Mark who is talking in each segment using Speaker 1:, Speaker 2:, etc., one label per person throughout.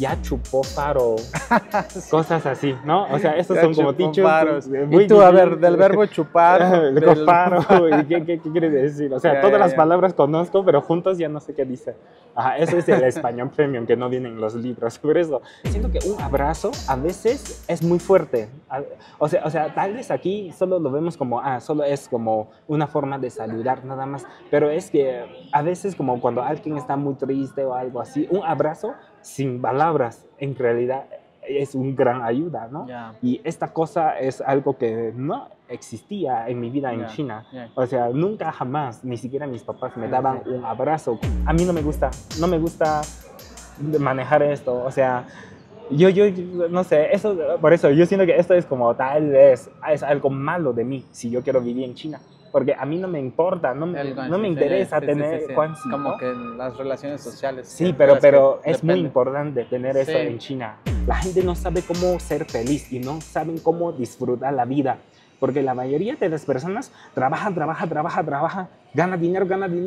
Speaker 1: ya chupó faro, cosas así, ¿no? O sea, estos
Speaker 2: Ya
Speaker 1: son como
Speaker 2: chupó
Speaker 1: dichos
Speaker 2: faros.
Speaker 1: muy
Speaker 2: Y tú, a ver,
Speaker 1: difíciles.
Speaker 2: del verbo chupar.
Speaker 1: Con faro, ¿y qué quiere decir? O sea,
Speaker 2: Ya,
Speaker 1: todas
Speaker 2: ya,
Speaker 1: las
Speaker 2: ya.
Speaker 1: palabras conozco, pero juntos ya no sé qué dice. Ajá, eso es el español premium que no viene en los libros. Por eso, siento que un abrazo a veces es muy fuerte. O sea, tal vez aquí solo lo vemos como, solo es como una forma de saludar nada más. Pero es que a veces como cuando alguien está muy triste o algo así, un abrazo sin palabras en realidad es un gran ayuda, ¿no?
Speaker 2: Ya,
Speaker 1: Y esta cosa es algo que no existía en mi vida en
Speaker 2: ya,
Speaker 1: China.
Speaker 2: ya.
Speaker 1: O sea, nunca jamás, ni siquiera mis papás me
Speaker 2: Sí,
Speaker 1: daban
Speaker 2: sí.
Speaker 1: un abrazo. A mí no me gusta manejar esto. O sea, yo no sé, eso, por eso yo siento que esto es como tal vez es algo malo de mí si yo quiero vivir en China. Porque a mí no me importa, no me interesa tener
Speaker 2: Sí.
Speaker 1: Guanxi,
Speaker 2: Como
Speaker 1: ¿no?
Speaker 2: que las relaciones sociales
Speaker 1: Sí,
Speaker 2: de las
Speaker 1: pero
Speaker 2: que
Speaker 1: es muy
Speaker 2: depende.
Speaker 1: importante tener eso
Speaker 2: Sí.
Speaker 1: en China. La gente no sabe cómo ser feliz y no saben cómo disfrutar la vida. Porque la mayoría de las personas trabajan, gana dinero,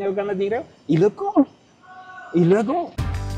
Speaker 1: y luego,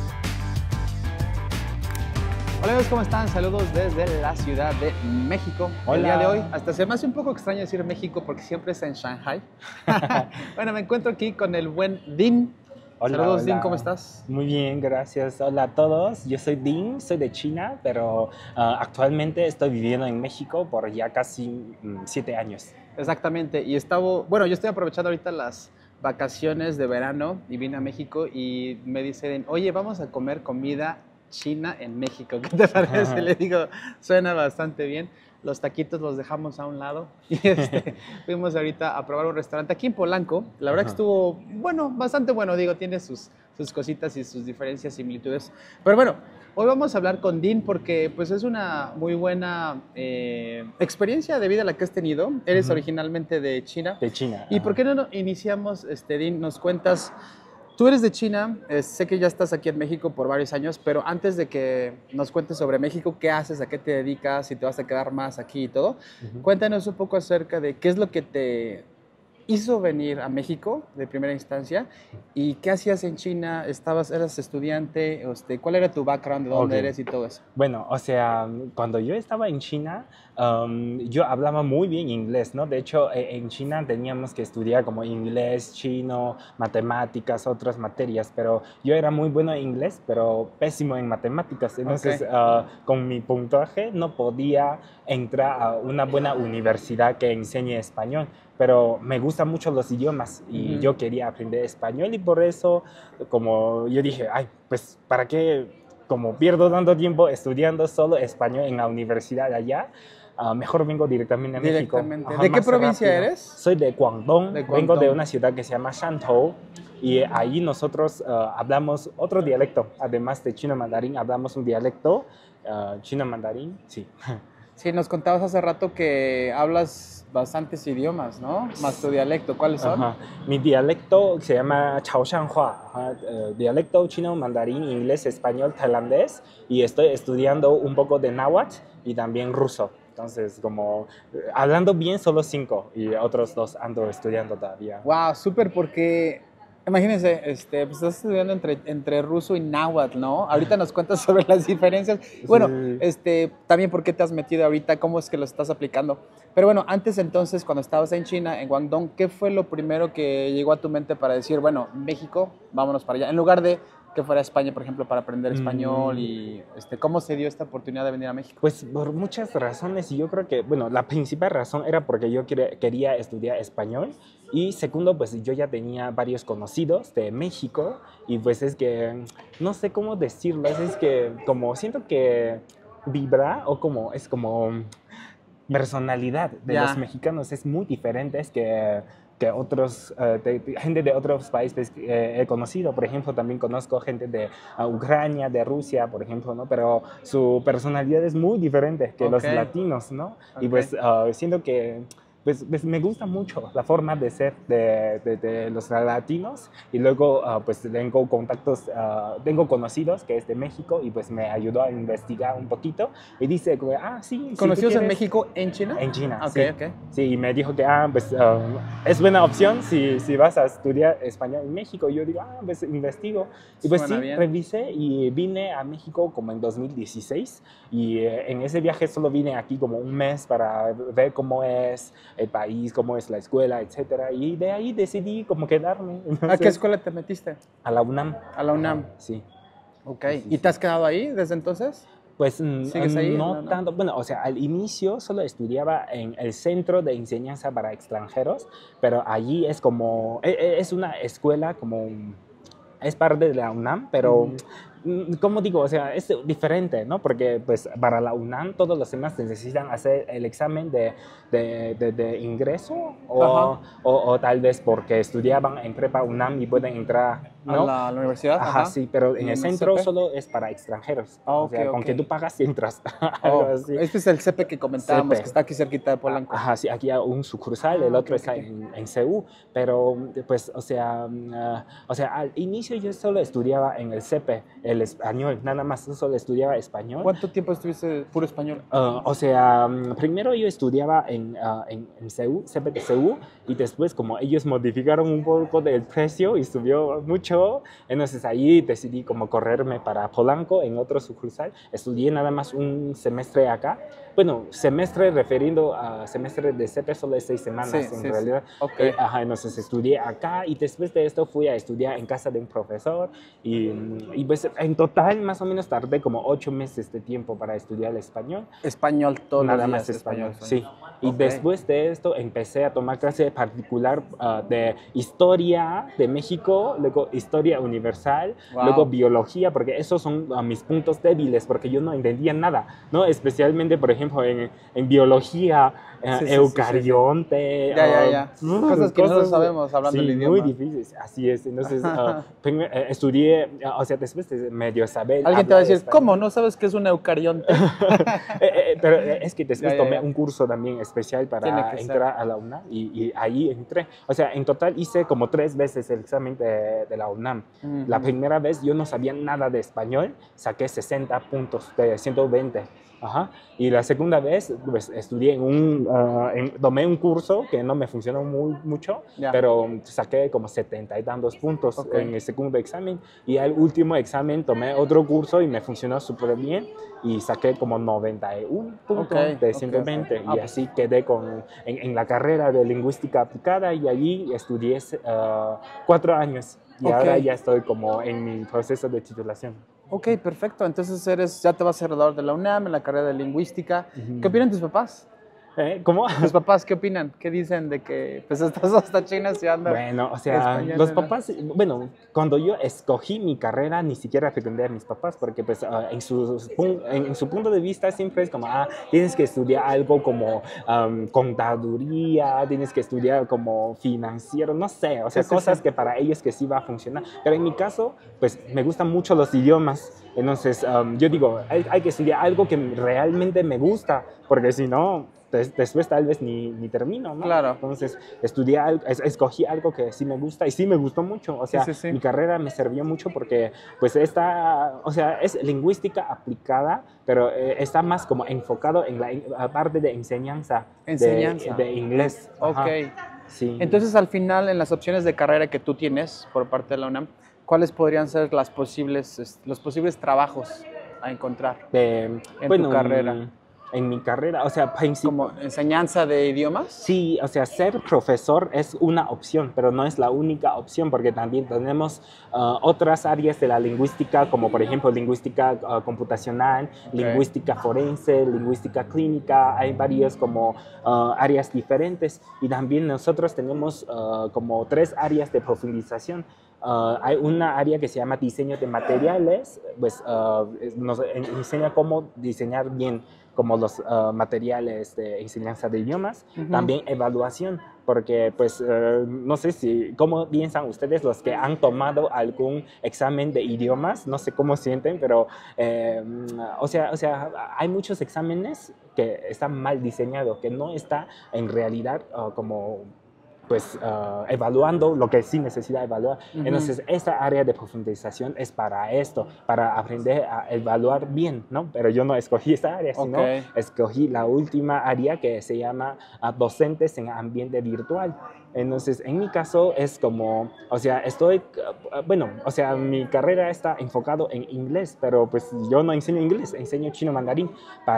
Speaker 2: Hola amigos, ¿cómo están? Saludos desde la Ciudad de México. El día de
Speaker 1: Hola.
Speaker 2: hoy, hasta se me hace un poco extraño decir México porque siempre es en Shanghai. Bueno, me encuentro aquí con el buen Dean.
Speaker 1: Hola,
Speaker 2: Saludos,
Speaker 1: hola.
Speaker 2: Dean, ¿cómo estás?
Speaker 1: Muy bien, gracias. Hola a todos. Yo soy Dean, soy de China, pero actualmente estoy viviendo en México por ya casi 7 años.
Speaker 2: Exactamente. Y bueno, yo estoy aprovechando ahorita las vacaciones de verano y vine a México y me dicen, oye, vamos a comer comida china en México. ¿Qué te parece? Le digo, suena bastante bien. Los taquitos los dejamos a un lado y fuimos ahorita a probar un restaurante aquí en Polanco. La verdad que estuvo, bueno, bastante bueno, digo, tiene sus cositas y sus diferencias, similitudes. Pero bueno, hoy vamos a hablar con Dean porque pues es una muy buena experiencia de vida la que has tenido. Eres originalmente de China.
Speaker 1: De China.
Speaker 2: ¿Y por qué no iniciamos, Dean, nos cuentas? Tú eres de China, sé que ya estás aquí en México por varios años, pero antes de que nos cuentes sobre México, qué haces, a qué te dedicas, si te vas a quedar más aquí y todo, cuéntanos un poco acerca de qué es lo que te hizo venir a México de primera instancia y qué hacías en China, eras estudiante, ¿cuál era tu background, de dónde
Speaker 1: Ok.
Speaker 2: eres y todo eso?
Speaker 1: Bueno, o sea, cuando yo estaba en China, yo hablaba muy bien inglés, ¿no? De hecho, en China teníamos que estudiar como inglés, chino, matemáticas, otras materias, pero yo era muy bueno en inglés, pero pésimo en matemáticas. Entonces,
Speaker 2: Ok.
Speaker 1: con mi puntaje no podía entrar a una buena universidad que enseñe español, pero me gustan mucho los idiomas y yo quería aprender español y por eso, como yo dije, ay, pues, ¿para qué? Como pierdo tanto tiempo estudiando solo español en la universidad allá, mejor vengo directamente a México.
Speaker 2: Directamente.
Speaker 1: Ajá,
Speaker 2: ¿De qué
Speaker 1: más
Speaker 2: provincia
Speaker 1: rápido.
Speaker 2: eres?
Speaker 1: Soy de Guangdong,
Speaker 2: De
Speaker 1: vengo de
Speaker 2: Guangdong.
Speaker 1: una ciudad que se llama Shantou y ahí nosotros hablamos otro dialecto, además de chino mandarín, hablamos un dialecto chino mandarín, sí.
Speaker 2: Sí, nos contabas hace rato que hablas bastantes idiomas, ¿no? Más tu dialecto, ¿cuáles son?
Speaker 1: Ajá. Mi dialecto se llama Chaoshanhua, dialecto chino, mandarín, inglés, español, tailandés y estoy estudiando un poco de náhuatl y también ruso. Entonces, como hablando bien solo 5 y otros 2 ando estudiando todavía.
Speaker 2: Wow, súper, porque imagínense, pues estás estudiando entre ruso y náhuatl, ¿no? Ahorita nos cuentas sobre las diferencias. Bueno,
Speaker 1: Sí.
Speaker 2: también por qué te has metido ahorita, cómo es que lo estás aplicando. Pero bueno, antes entonces, cuando estabas en China, en Guangdong, ¿qué fue lo primero que llegó a tu mente para decir, bueno, México, vámonos para allá? En lugar de que fuera a España, por ejemplo, para aprender español y ¿cómo se dio esta oportunidad de venir a México?
Speaker 1: Pues por muchas razones y yo creo que, bueno, la principal razón era porque yo quería estudiar español y segundo, pues yo ya tenía varios conocidos de México y pues es que, no sé cómo decirlo, es que como siento que vibra o como es como personalidad de
Speaker 2: Ya.
Speaker 1: los mexicanos es muy diferente que otros, gente de otros países he conocido. Por ejemplo, también conozco gente de Ucrania, de Rusia, por ejemplo, ¿no? Pero su personalidad es muy diferente que
Speaker 2: Ok.
Speaker 1: los latinos, ¿no? Y
Speaker 2: Ok.
Speaker 1: pues siento que pues me gusta mucho la forma de ser de los latinos y luego pues tengo conocidos que es de México y pues me ayudó a investigar un poquito y dice, sí.
Speaker 2: ¿Conocidos
Speaker 1: si
Speaker 2: en México, en China?
Speaker 1: En China,
Speaker 2: Ok,
Speaker 1: sí.
Speaker 2: ok.
Speaker 1: Sí, y me dijo que pues, es buena opción si vas a estudiar español en México. Y yo digo, pues investigo. Y pues
Speaker 2: Suena
Speaker 1: sí,
Speaker 2: bien.
Speaker 1: revisé y vine a México como en 2016 y en ese viaje solo vine aquí como un mes para ver cómo es el país, cómo es la escuela, etcétera. Y de ahí decidí como quedarme. Entonces,
Speaker 2: ¿A qué escuela te metiste?
Speaker 1: A la UNAM.
Speaker 2: A la UNAM.
Speaker 1: Sí.
Speaker 2: Ok.
Speaker 1: Sí,
Speaker 2: ¿Y
Speaker 1: sí.
Speaker 2: te has quedado ahí desde entonces?
Speaker 1: Pues
Speaker 2: ¿Sigues ahí?
Speaker 1: no
Speaker 2: No.
Speaker 1: tanto, bueno, o sea, al inicio solo estudiaba en el Centro de Enseñanza para Extranjeros, pero allí es como, es una escuela como, es parte de la UNAM, pero, como digo, o sea, es diferente, ¿no? Porque pues para la UNAM todos los demás necesitan hacer el examen de ingreso o tal vez porque estudiaban en prepa UNAM y pueden entrar, ¿no?
Speaker 2: ¿A la universidad?
Speaker 1: Ajá, sí, pero en
Speaker 2: ¿Y
Speaker 1: el
Speaker 2: en el
Speaker 1: centro
Speaker 2: CP?
Speaker 1: solo es para extranjeros. O sea,
Speaker 2: Ok.
Speaker 1: con que tú pagas y entras. Algo así.
Speaker 2: Este es el CP que comentábamos,
Speaker 1: CP.
Speaker 2: que está aquí cerquita de Polanco.
Speaker 1: Ajá, sí, aquí hay un sucursal, el otro
Speaker 2: ok.
Speaker 1: está en CU, pero pues, o sea, al inicio yo solo estudiaba en el CP, el español, nada más, solo estudiaba español.
Speaker 2: ¿Cuánto tiempo estuviste puro español?
Speaker 1: O sea, primero yo estudiaba en CU, CP de CU, y después como ellos modificaron un poco del precio y subió mucho, entonces ahí decidí como correrme para Polanco en otro sucursal. Estudié nada más un semestre acá. Bueno, semestre refiriendo a semestre de CP solo es 6 semanas en realidad.
Speaker 2: Sí. Ok.
Speaker 1: Ajá, entonces estudié acá y después de esto fui a estudiar en casa de un profesor y pues en total más o menos tardé como 8 meses de tiempo para estudiar el español.
Speaker 2: Español todos
Speaker 1: Nada
Speaker 2: los
Speaker 1: más
Speaker 2: días.
Speaker 1: español, sí. Y
Speaker 2: Ok.
Speaker 1: después de esto empecé a tomar clase particular de historia de México, luego historia universal,
Speaker 2: Wow.
Speaker 1: luego biología, porque esos son mis puntos débiles, porque yo no entendía nada, ¿no? Especialmente, por ejemplo, en biología, eucarionte.
Speaker 2: Ya. Cosas que no sabemos hablando el idioma.
Speaker 1: Muy difíciles, así es. Entonces, estudié, o sea, después de medio saber.
Speaker 2: Alguien te va a decir,
Speaker 1: español.
Speaker 2: ¿cómo? ¿No sabes qué es un eucarionte?
Speaker 1: Pero es que después
Speaker 2: Ya.
Speaker 1: tomé un curso también especial para entrar a la UNAM y ahí entré. O sea, en total hice como 3 veces el examen de la UNAM. La primera vez yo no sabía nada de español, saqué 60 puntos de 120. Ajá. Y la segunda vez, pues estudié tomé un curso que no me funcionó mucho, pero saqué como 70 y tantos puntos en el segundo examen. Y al último examen tomé otro curso y me funcionó súper bien y saqué como 91 puntos de 120. Y así quedé en la carrera de lingüística aplicada y allí estudié 4 años. Y ahora ya estoy como en mi proceso de titulación.
Speaker 2: Ok, perfecto. Entonces ya te vas a graduar de la UNAM en la carrera de lingüística. ¿Qué opinan tus papás?
Speaker 1: ¿Cómo?
Speaker 2: ¿Tus papás qué opinan? ¿Qué dicen de que pues estás hasta China estudiando?
Speaker 1: Bueno, o sea, los papás, bueno, cuando yo escogí mi carrera ni siquiera pretendía a mis papás porque pues en su punto de vista siempre es como, tienes que estudiar algo como contaduría, tienes que estudiar como financiero, no sé, o sea, cosas que para ellos que sí va a funcionar. Pero en mi caso, pues me gustan mucho los idiomas. Entonces, yo digo, hay que estudiar algo que realmente me gusta, porque si no, después tal vez ni termino, ¿no?
Speaker 2: Claro.
Speaker 1: Entonces, escogí algo que sí me gusta y sí me gustó mucho. O sea, mi carrera me sirvió mucho porque, pues, o sea, es lingüística aplicada, pero está más como enfocado en la parte de enseñanza. De inglés.
Speaker 2: Ok.
Speaker 1: Sí.
Speaker 2: Entonces, al final, en las opciones de carrera que tú tienes por parte de la UNAM, ¿cuáles podrían ser los posibles trabajos a encontrar en tu carrera?
Speaker 1: En mi carrera, o sea,
Speaker 2: ¿Como enseñanza de idiomas?
Speaker 1: Sí, o sea, ser profesor es una opción, pero no es la única opción, porque también tenemos otras áreas de la lingüística, como por ejemplo lingüística computacional, lingüística forense, lingüística clínica, hay varias como áreas diferentes, y también nosotros tenemos como 3 áreas de profundización. hay una área que se llama diseño de materiales, pues nos enseña cómo diseñar bien como los materiales de enseñanza de idiomas, también evaluación, porque pues no sé si, cómo piensan ustedes los que han tomado algún examen de idiomas, no sé cómo sienten, pero o sea, hay muchos exámenes que están mal diseñados, que no está en realidad como pues evaluando lo que sí necesita evaluar. Entonces, esta área de profundización es para esto, para aprender a evaluar bien, ¿no? Pero yo no escogí esta área, sino escogí la última área que se llama docentes en ambiente virtual. Entonces, en mi caso es como, o sea, bueno, o sea, mi carrera está enfocado en inglés, pero pues yo no enseño inglés, enseño chino mandarín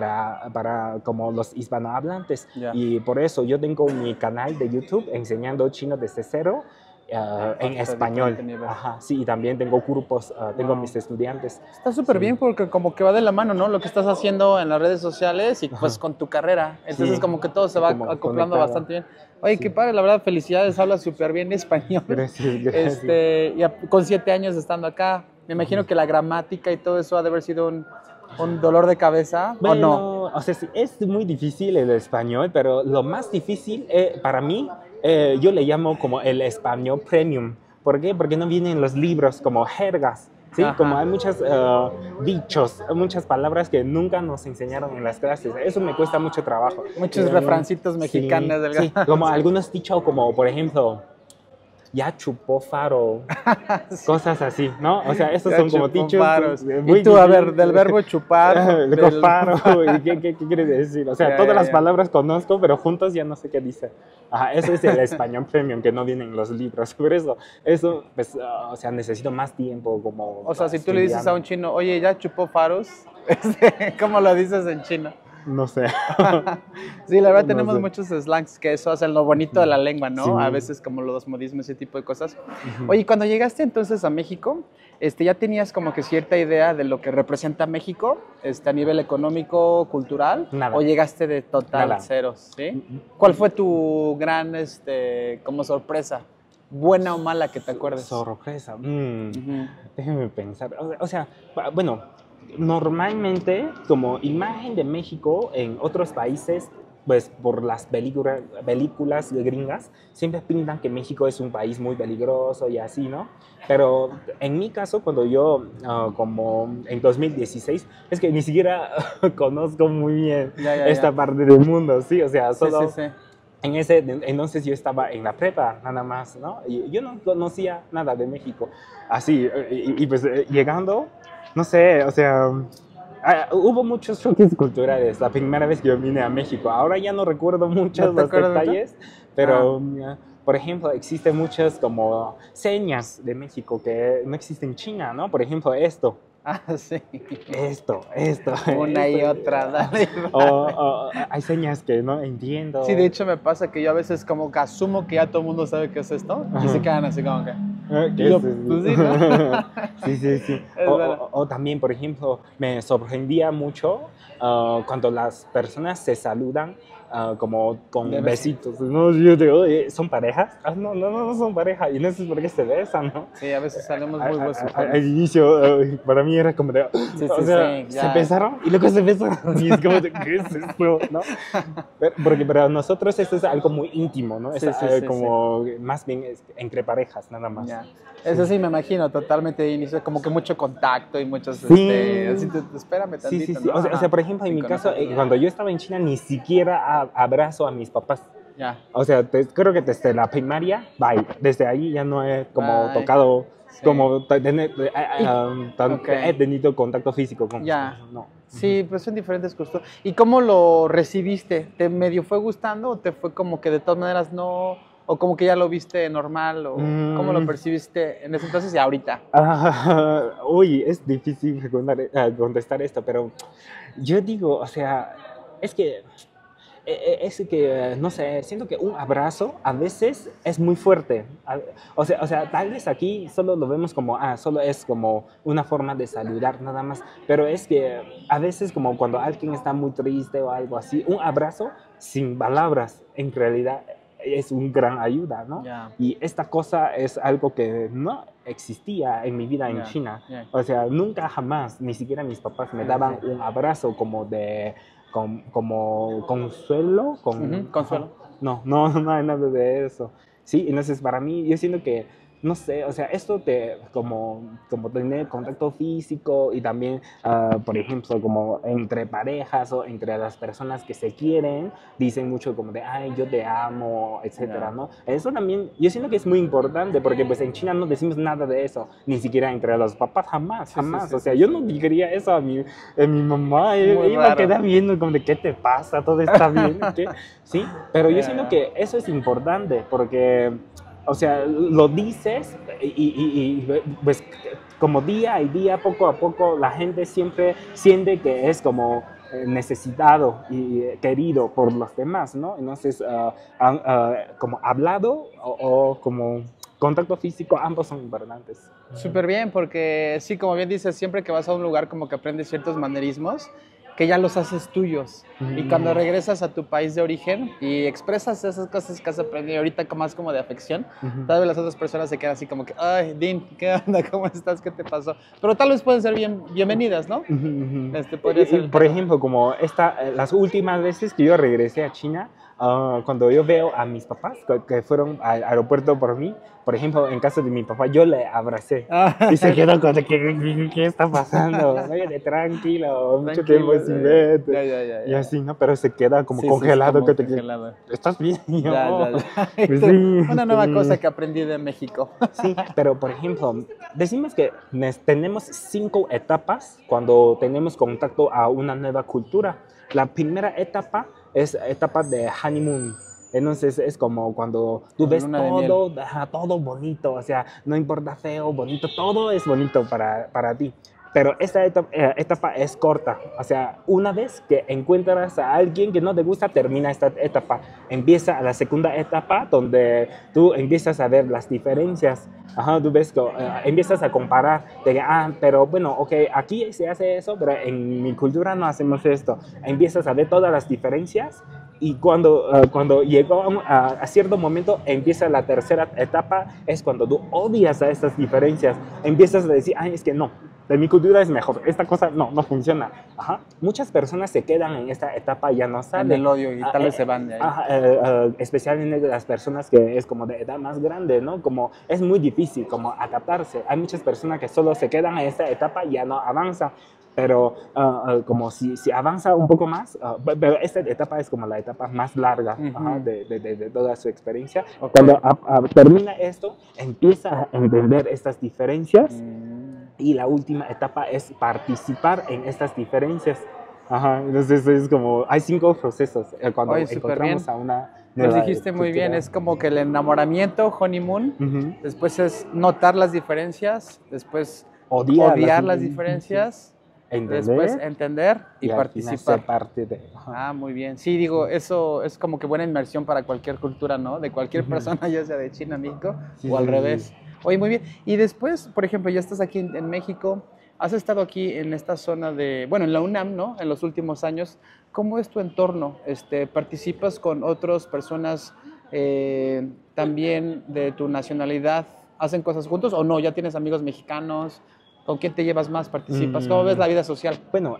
Speaker 1: para como los hispanohablantes. Y por eso yo tengo mi canal de YouTube enseñando chino desde cero. En español. Ajá, sí, y también tengo grupos, tengo mis estudiantes.
Speaker 2: Está súper bien porque como que va de la mano, ¿no? Lo que estás haciendo en las redes sociales y pues con tu carrera. Entonces como que todo se va acoplando conectado. Bastante bien. Oye, qué padre, la verdad, felicidades, hablas súper bien español.
Speaker 1: Gracias, gracias.
Speaker 2: Con 7 años estando acá, me imagino que la gramática y todo eso ha de haber sido un dolor de cabeza,
Speaker 1: bueno,
Speaker 2: ¿o no?
Speaker 1: O sea, sí, es muy difícil el español, pero lo más difícil para mí, yo le llamo como el español premium. ¿Por qué? Porque no vienen los libros como jergas, ¿sí? Como hay muchos dichos, muchas palabras que nunca nos enseñaron en las clases. Eso me cuesta mucho trabajo.
Speaker 2: Muchos refrancitos mexicanos.
Speaker 1: Sí, sí, como algunos dichos como, por ejemplo, ya chupó faro, cosas así, ¿no? O sea, estos son como dichos.
Speaker 2: Y tú, a ver, del verbo chupar.
Speaker 1: Faro, ¿qué quiere decir? O sea, todas las palabras conozco, pero juntos ya no sé qué dice. Ajá, eso es el español premium, que no viene en los libros. Por eso, pues, o sea, necesito más tiempo como...
Speaker 2: O sea, si tú le dices a un chino, oye, ¿ya chupó faros? ¿Cómo lo dices en chino?
Speaker 1: No sé.
Speaker 2: Sí, la verdad tenemos muchos slangs que eso hacen lo bonito de la lengua, ¿no? Sí. A veces como los modismos, ese tipo de cosas. Oye, cuando llegaste entonces a México, ¿ya tenías como que cierta idea de lo que representa México a nivel económico, cultural?
Speaker 1: Nada.
Speaker 2: ¿O llegaste de total ceros? ¿Sí? ¿Cuál fue tu gran como sorpresa? ¿Buena o mala que te acuerdes?
Speaker 1: Sorpresa. Déjeme pensar. O sea, bueno... Normalmente, como imagen de México en otros países, pues por las películas gringas, siempre pintan que México es un país muy peligroso y así, ¿no? Pero en mi caso, cuando yo, como en 2016, es que ni siquiera conozco muy bien esta parte del mundo, ¿sí? O sea, solo... Sí. Entonces yo estaba en la prepa nada más, ¿no? Y yo no conocía nada de México. Así, y pues llegando... No sé, o sea, hubo muchos choques culturales la primera vez que yo vine a México. Ahora ya no recuerdo muchos los detalles, pero, por ejemplo, existen muchas como señas de México que no existen en China, ¿no? Por ejemplo, esto.
Speaker 2: Sí.
Speaker 1: Esto.
Speaker 2: Una y otra, dale.
Speaker 1: O hay señas que no entiendo.
Speaker 2: Sí, de hecho me pasa que yo a veces como que asumo que ya todo el mundo sabe qué es esto y se quedan así como que...
Speaker 1: Yo,
Speaker 2: pues, sí, ¿no?
Speaker 1: Sí. O también, por ejemplo, me sorprendía mucho cuando las personas se saludan como con besitos. ¿No? Yo digo, ¿son parejas? No son parejas. Y no sé por qué se besan, ¿no?
Speaker 2: Sí, a veces salimos muy besos.
Speaker 1: Al inicio, para mí era como de... o sea, se besaron y luego se besan. Y es como de, ¿qué es esto? ¿No? Porque para nosotros esto es algo muy íntimo, ¿no? Es como más bien entre parejas, nada más.
Speaker 2: Eso sí, me imagino, totalmente de inicio, como que mucho contacto y muchos, espérame tantito,
Speaker 1: sí. ¿No? O sea, por ejemplo, en mi caso, cuando yo estaba en China, ni siquiera abrazo a mis papás. O sea, creo que desde la primaria, desde ahí ya no he como tocado, como he tenido contacto físico con mis papás, no.
Speaker 2: Sí, pues son diferentes costumbres. ¿Y cómo lo recibiste? ¿Te medio fue gustando o te fue como que de todas maneras no...? ¿O como que ya lo viste normal? ¿O cómo lo percibiste en ese entonces y ahorita?
Speaker 1: Uy, es difícil contestar esto, pero yo digo, o sea, es que, no sé, siento que un abrazo a veces es muy fuerte. O sea, tal vez aquí solo lo vemos como, solo es como una forma de saludar nada más, pero es que a veces como cuando alguien está muy triste o algo así, un abrazo sin palabras, en realidad es un gran ayuda, ¿no?
Speaker 2: Ya.
Speaker 1: Y esta cosa es algo que no existía en mi vida en
Speaker 2: Ya,
Speaker 1: China.
Speaker 2: ya.
Speaker 1: O sea, nunca jamás, ni siquiera mis papás me
Speaker 2: Sí,
Speaker 1: daban
Speaker 2: sí.
Speaker 1: un abrazo como consuelo.
Speaker 2: Consuelo.
Speaker 1: No hay nada de eso. Sí, entonces para mí, yo siento que, no sé, o sea, esto como tener contacto físico y también, por ejemplo, como entre parejas o entre las personas que se quieren, dicen mucho como de, ay, yo te amo, etcétera,
Speaker 2: Ya.
Speaker 1: ¿no? Eso también, yo siento que es muy importante porque pues en China no decimos nada de eso, ni siquiera entre los papás, jamás,
Speaker 2: Sí, sí,
Speaker 1: jamás.
Speaker 2: sí,
Speaker 1: O sea,
Speaker 2: sí,
Speaker 1: yo
Speaker 2: sí.
Speaker 1: no diría eso a mi mamá,
Speaker 2: Muy
Speaker 1: ella va a
Speaker 2: raro.
Speaker 1: quedar viendo como de, ¿qué te pasa? ¿Todo está bien? ¿Qué? Sí, pero yo
Speaker 2: Ya,
Speaker 1: siento
Speaker 2: ya.
Speaker 1: que eso es importante porque, o sea, lo dices pues como día y día, poco a poco, la gente siempre siente que es como necesitado y querido por los demás, ¿no? Entonces, como hablado o como contacto físico, ambos son importantes.
Speaker 2: Súper bien, porque sí, como bien dices, siempre que vas a un lugar como que aprendes ciertos manerismos que ya los haces tuyos. Y cuando regresas a tu país de origen y expresas esas cosas que has aprendido ahorita más como de afección, tal vez las otras personas se quedan así como que, ay, Dean, ¿qué onda? ¿Cómo estás? ¿Qué te pasó? Pero tal vez pueden ser bienvenidas, ¿no? Podría ser el
Speaker 1: Por
Speaker 2: caso.
Speaker 1: ejemplo, como las últimas veces que yo regresé a China, cuando yo veo a mis papás que fueron al aeropuerto por mí, por ejemplo, en caso de mi papá, yo le abracé. Y se quedó con, ¿qué está pasando? Oye, tranquilo, mucho tiempo
Speaker 2: Tranquilo.
Speaker 1: sin verte.
Speaker 2: Ya.
Speaker 1: Y así, ¿no? Pero se queda como
Speaker 2: Sí, sí, es
Speaker 1: congelado,
Speaker 2: como congelado.
Speaker 1: ¿estás bien? Y yo,
Speaker 2: Ya,
Speaker 1: "Oh,
Speaker 2: ya, ya.
Speaker 1: pues sí,
Speaker 2: Una
Speaker 1: estoy
Speaker 2: nueva cosa
Speaker 1: bien".
Speaker 2: que aprendí de México.
Speaker 1: Sí, pero por ejemplo, decimos que tenemos 5 etapas cuando tenemos contacto a una nueva cultura. La primera etapa es etapa de honeymoon. Entonces es como cuando tú
Speaker 2: Como
Speaker 1: ves
Speaker 2: luna de miel.
Speaker 1: todo bonito, o sea, no importa feo, bonito, todo es bonito para ti. Pero esta etapa es corta, o sea, una vez que encuentras a alguien que no te gusta, termina esta etapa. Empieza la segunda etapa donde tú empiezas a ver las diferencias. Ajá, tú ves que empiezas a comparar, de que, pero bueno, ok, aquí se hace eso, pero en mi cultura no hacemos esto. Empiezas a ver todas las diferencias y cuando llegó a cierto momento empieza la tercera etapa, es cuando tú odias a estas diferencias. Empiezas a decir, ay, es que no, de mi cultura es mejor, esta cosa no funciona. Ajá. Muchas personas se quedan en esta etapa y ya no
Speaker 2: En
Speaker 1: salen.
Speaker 2: el odio y tal vez se van de ahí.
Speaker 1: Especialmente las personas que es como de edad más grande, ¿no? Como es muy difícil como adaptarse. Hay muchas personas que solo se quedan en esta etapa y ya no avanzan. Pero como si avanza un poco más, pero esta etapa es como la etapa más larga de toda su experiencia.
Speaker 2: Ok.
Speaker 1: Cuando termina esto, empieza a entender estas diferencias y la última etapa es participar en estas diferencias. Ajá, entonces es como, hay 5 procesos cuando
Speaker 2: Oye, súper
Speaker 1: encontramos
Speaker 2: bien.
Speaker 1: a una
Speaker 2: Pues
Speaker 1: nueva
Speaker 2: dijiste muy bien,
Speaker 1: cultura.
Speaker 2: es como que el enamoramiento, honeymoon,
Speaker 1: Ujú.
Speaker 2: después es notar las diferencias, después
Speaker 1: Odiar
Speaker 2: las diferencias,
Speaker 1: entender
Speaker 2: después entender y
Speaker 1: al final
Speaker 2: participar.
Speaker 1: ser parte de. Ajá.
Speaker 2: Ah, muy bien. Sí, digo, eso es como que buena inmersión para cualquier cultura, ¿no? De cualquier persona, ya sea de China, México,
Speaker 1: Sí,
Speaker 2: o al
Speaker 1: sí,
Speaker 2: revés.
Speaker 1: sí.
Speaker 2: Oye, muy bien. Y después, por ejemplo, ya estás aquí en México, has estado aquí en esta zona de, bueno, en la UNAM, ¿no? En los últimos años. ¿Cómo es tu entorno? ¿Participas con otras personas también de tu nacionalidad? ¿Hacen cosas juntos o no? ¿Ya tienes amigos mexicanos? ¿Con quién te llevas más? ¿Participas? ¿Cómo ves la vida social?
Speaker 1: Bueno,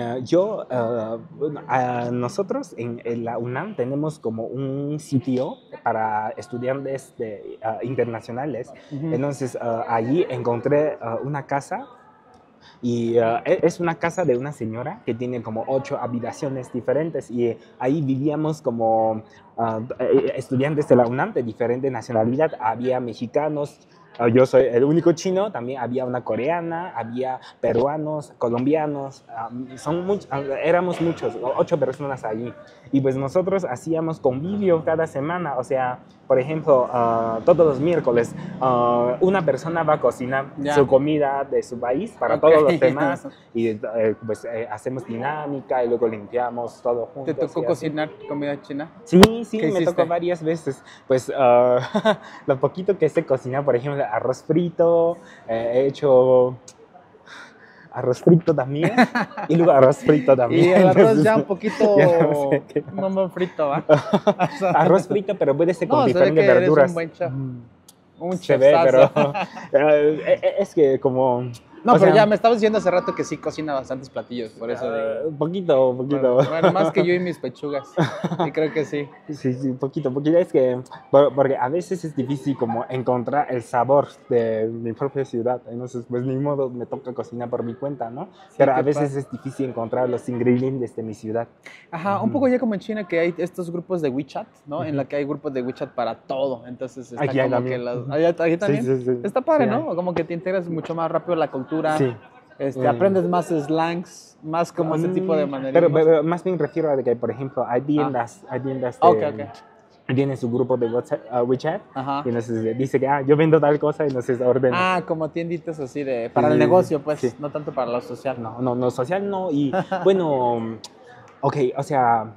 Speaker 1: nosotros en la UNAM tenemos como un sitio para estudiantes internacionales.
Speaker 2: Ujú.
Speaker 1: Entonces, allí encontré una casa y es una casa de una señora que tiene como 8 habitaciones diferentes y ahí vivíamos como estudiantes de la UNAM de diferente nacionalidad. Había mexicanos, yo soy el único chino, también había una coreana, había peruanos, colombianos, éramos muchos, 8 personas allí. Y pues nosotros hacíamos convivio cada semana, o sea, por ejemplo, todos los miércoles una persona va a cocinar
Speaker 2: Ya.
Speaker 1: su comida de su país para
Speaker 2: Ok.
Speaker 1: todos los demás y pues hacemos dinámica y luego limpiamos todo juntos.
Speaker 2: ¿Te tocó
Speaker 1: y así.
Speaker 2: cocinar comida china?
Speaker 1: Sí,
Speaker 2: ¿Qué
Speaker 1: me
Speaker 2: hiciste?
Speaker 1: tocó varias veces. Pues lo poquito que sé cocinar, por ejemplo, arroz frito, he hecho arroz frito también, y luego arroz frito también.
Speaker 2: Y el arroz
Speaker 1: Entonces,
Speaker 2: ya un poquito
Speaker 1: ya no sé qué.
Speaker 2: no frito, ¿va?
Speaker 1: Arroz frito, pero puede ser con
Speaker 2: No, se ve
Speaker 1: diferentes
Speaker 2: que eres
Speaker 1: verduras.
Speaker 2: un buen chef. Un
Speaker 1: Se ve, pero
Speaker 2: chefsazo.
Speaker 1: es que como...
Speaker 2: No,
Speaker 1: o
Speaker 2: pero
Speaker 1: sea,
Speaker 2: ya me estabas diciendo hace rato que sí cocina bastantes platillos, por eso digo.
Speaker 1: poquito.
Speaker 2: Bueno, más que yo y mis pechugas. Y creo que sí.
Speaker 1: Sí, poquito. Es que, porque a veces es difícil como encontrar el sabor de mi propia ciudad. Entonces, pues ni modo, me toca cocinar por mi cuenta, ¿no?
Speaker 2: Sí,
Speaker 1: Pero a
Speaker 2: qué
Speaker 1: veces
Speaker 2: padre.
Speaker 1: es difícil encontrar los ingredientes de mi ciudad.
Speaker 2: Ajá, un poco ya como en China que hay estos grupos de WeChat, ¿no? En la que hay grupos de WeChat para todo. Entonces está
Speaker 1: Aquí hay
Speaker 2: como
Speaker 1: también.
Speaker 2: que las... ¿Ahí también?
Speaker 1: Sí.
Speaker 2: Está padre,
Speaker 1: Sí,
Speaker 2: ¿no? Como que te integras mucho más rápido a la cultura.
Speaker 1: Sí.
Speaker 2: Aprendes más slangs, más como ese tipo de
Speaker 1: Pero,
Speaker 2: manerismos.
Speaker 1: pero más bien refiero a que, por ejemplo, hay tiendas de...
Speaker 2: Ok.
Speaker 1: Tienen su grupo de WhatsApp, WeChat,
Speaker 2: Ajá.
Speaker 1: y entonces dice que yo vendo tal cosa, y entonces ordena.
Speaker 2: Como tienditas así de... Para el
Speaker 1: Sí,
Speaker 2: negocio, pues,
Speaker 1: sí.
Speaker 2: no tanto para lo social.
Speaker 1: No, social no. Y bueno, ok, o sea,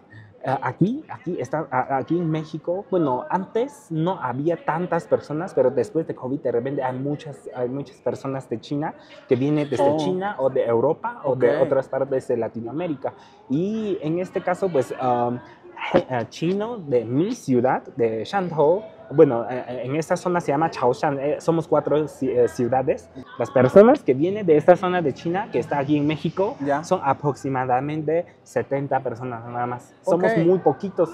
Speaker 1: aquí en México, bueno, antes no había tantas personas, pero después de COVID de repente hay muchas personas de China que vienen desde China o de Europa o de otras partes de Latinoamérica. Y en este caso, pues, chino de mi ciudad, de Shantou. Bueno, en esta zona se llama Chaoshan, somos 4 ciudades. Las personas que vienen de esta zona de China, que está aquí en México,
Speaker 2: Ya.
Speaker 1: son aproximadamente 70 personas nada más. Somos
Speaker 2: Ok.
Speaker 1: muy poquitos.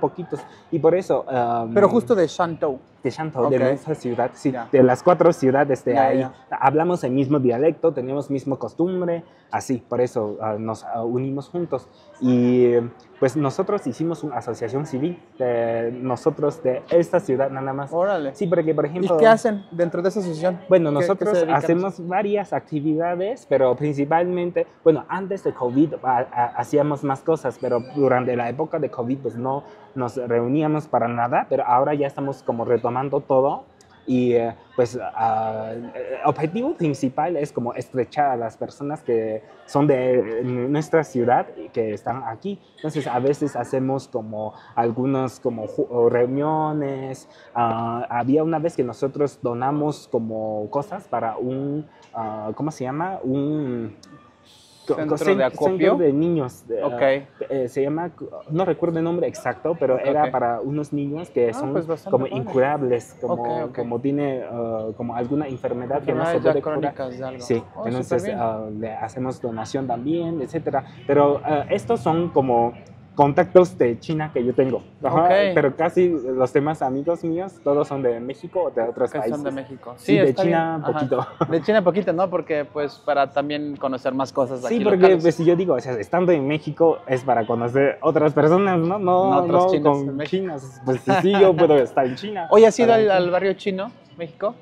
Speaker 1: Y por eso...
Speaker 2: Pero justo de Shantou.
Speaker 1: de Shantou,
Speaker 2: Ok.
Speaker 1: de nuestra ciudad, sí,
Speaker 2: Ya.
Speaker 1: de las 4 ciudades de
Speaker 2: Ya,
Speaker 1: ahí.
Speaker 2: ya.
Speaker 1: Hablamos el mismo dialecto, tenemos misma costumbre, así, por eso nos unimos juntos. Y pues nosotros hicimos una asociación civil de nosotros de esta ciudad nada más.
Speaker 2: Órale.
Speaker 1: Sí, porque por
Speaker 2: ¿Y
Speaker 1: ejemplo...
Speaker 2: qué hacen dentro de esa asociación?
Speaker 1: Bueno,
Speaker 2: ¿Qué se
Speaker 1: nosotros
Speaker 2: dedican?
Speaker 1: hacemos varias actividades, pero principalmente, bueno, antes de COVID hacíamos más cosas, pero durante la época de COVID pues no nos reuníamos para nada, pero ahora ya estamos como retomando todo. Y pues el objetivo principal es como estrechar a las personas que son de nuestra ciudad y que están aquí. Entonces a veces hacemos como algunas como reuniones. Había una vez que nosotros donamos como cosas para ¿cómo se llama? Un
Speaker 2: ¿Centro de acopio?
Speaker 1: centro de niños.
Speaker 2: Ok.
Speaker 1: Se llama, no recuerdo el nombre exacto, pero era para unos niños que son
Speaker 2: pues bastante
Speaker 1: como
Speaker 2: padre.
Speaker 1: incurables, como,
Speaker 2: Ok.
Speaker 1: como tiene como alguna enfermedad que no se
Speaker 2: Ya
Speaker 1: puede curar.
Speaker 2: crónicas de algo.
Speaker 1: Sí,
Speaker 2: Oh,
Speaker 1: entonces
Speaker 2: superbién.
Speaker 1: le hacemos donación también, etcétera. Pero estos son como contactos de China que yo tengo. Ajá,
Speaker 2: Ok.
Speaker 1: Pero casi los demás amigos míos, todos son de México o de otros
Speaker 2: Que
Speaker 1: países.
Speaker 2: son de México.
Speaker 1: Sí, de
Speaker 2: está
Speaker 1: China
Speaker 2: bien. Ajá.
Speaker 1: poquito.
Speaker 2: De China poquito, ¿no? Porque pues para también conocer más cosas aquí
Speaker 1: Sí, porque
Speaker 2: locales.
Speaker 1: pues, si yo digo, o sea, estando en México es para conocer otras personas, ¿no?
Speaker 2: No otros chinos en
Speaker 1: con
Speaker 2: México.
Speaker 1: chinas. Pues sí, yo puedo estar en China.
Speaker 2: Oye, ¿has ido
Speaker 1: Para-
Speaker 2: al barrio chino, México?